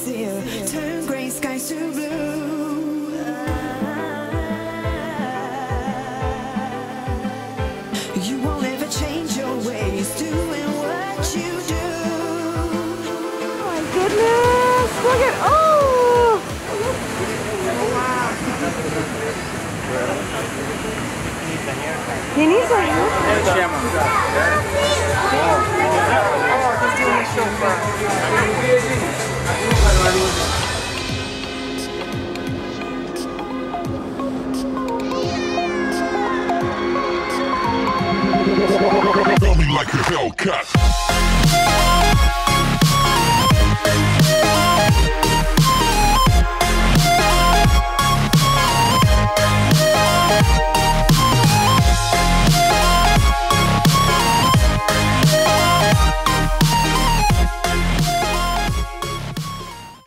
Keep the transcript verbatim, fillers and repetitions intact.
sincere. Turn gray skies to blue. You won't ever change your ways, doing what you do. Oh my goodness! Look at oh! He needs a haircut. Oh, he's doing a chauffeur. Tell me like a Hellcat.